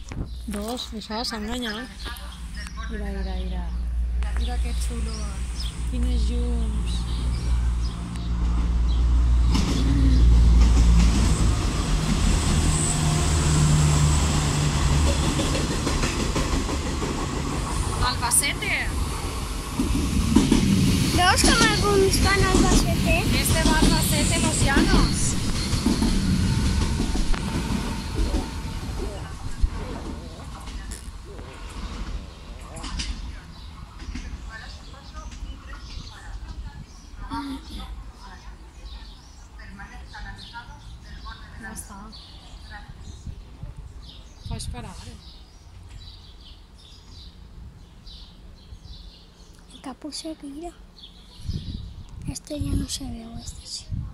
Dos, això s'ha enganyat. Mira, mira, mira. Mira que xulo. Quines llums. Albacete. Veus com alguns van al Albacete? Este va a Albacete, Los Llanos. Ja està. Fa esperar. El capó se gira. Este ya no se ve, este sí.